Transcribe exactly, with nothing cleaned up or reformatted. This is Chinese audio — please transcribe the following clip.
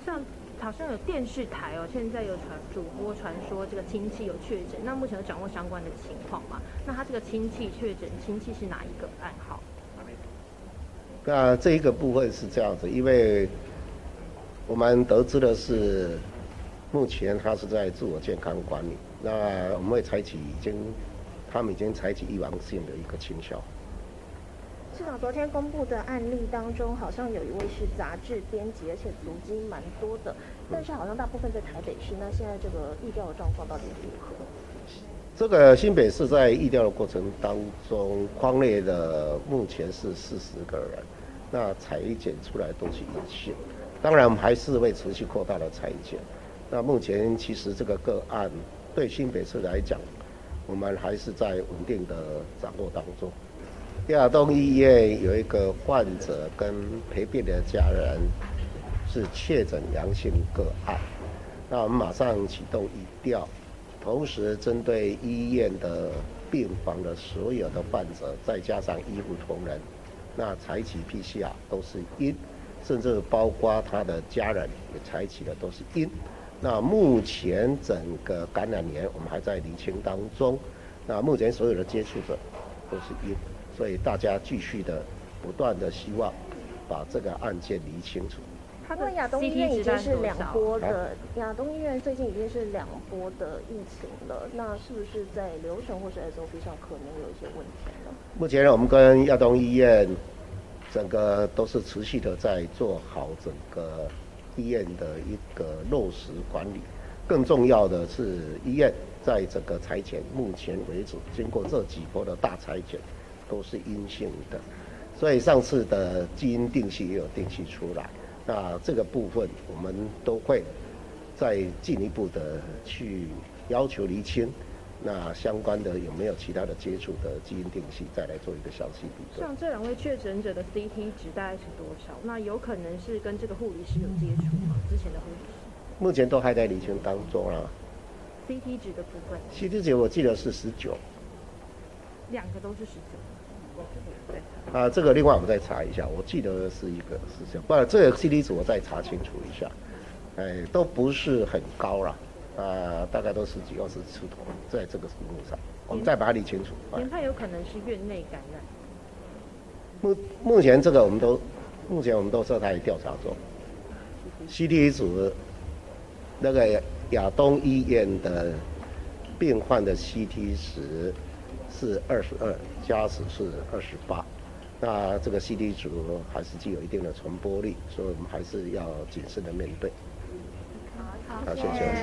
像好像有电视台哦，现在有传主播传说这个亲戚有确诊，那目前有掌握相关的情况吗？那他这个亲戚确诊，亲戚是哪一个暗号？ 那这一个部分是这样子，因为我们得知的是，目前他是在自我健康管理，那我们会采取已经，他们已经采取预防性的一个清消。 市长昨天公布的案例当中，好像有一位是杂志编辑，而且足迹蛮多的，但是好像大部分在台北市。那现在这个疫调的状况到底如何？ 这个新北市在疫调的过程当中，匡列的目前是四十个人，那采检出来都是阴性。当然，我们还是会持续扩大的采检。那目前其实这个个案对新北市来讲，我们还是在稳定的掌握当中。亚东医院有一个患者跟陪病的家人是确诊阳性个案，那我们马上启动疫调，同时针对医院的病房的所有的患者，再加上医护同仁，那采取 P C R 都是阴，甚至包括他的家人也采取的都是阴。那目前整个感染源我们还在厘清当中，那目前所有的接触者都是阴。所以大家继续的不断的希望把这个案件理清楚。 因为亚东医院已经是两波的，亚东医院最近已经是两波的疫情了，那是不是在流程或是 S O P 上可能有一些问题呢？ 目前我们跟亚东医院整个都是持续的在做好整个医院的一个落实管理，更重要的是医院在整个采检，目前为止经过这几波的大采检。都是阴性的，所以上次的基因定序也有定序出来。那这个部分我们都会再进一步的去要求厘清，那相关的有没有其他的接触的基因定序，再来做一个详细比对。 像这两位确诊者的 C T 值大概是多少？那有可能是跟这个护理师有接触吗？之前的护理师？目前都还在厘清当中啊。 C T 值的部分 ，C T 值我记得是十九。 两个都是十九。 啊，这个另外我们再查一下，我记得是一个是这样，不然这个 C T 值我再查清楚一下，哎，都不是很高啦，啊，大概都是几二十出头，在这个数目上，我们再把它理清楚。 研判有可能是院内感染。 目目前这个我们都，目前我们都在在调查中。C T 值，那个亚东医院的病患的 C T 值是二十二，加十是二十八，那这个 C T 值还是具有一定的传播力，所以我们还是要谨慎的面对。 好， 好，谢谢。